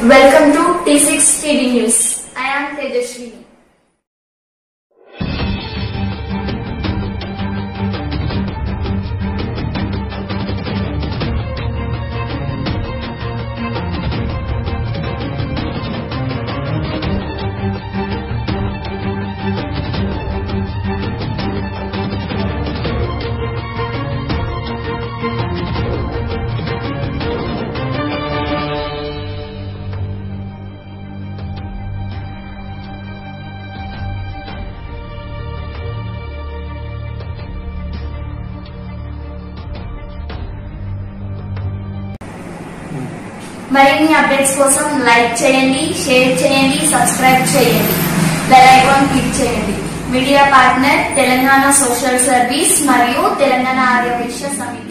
Welcome to T6 TV News. I am Tejaswini. మరిన్ని updates కోసం like చేయండి, share చేయండి, సబ్స్క్రైబ్ చేయండి, బెల్ ఐకాన్ క్లిక్ చేయండి. Media partner Telangana social service మరియు తెలంగాణ ఆర్య వైశ్య సమితి.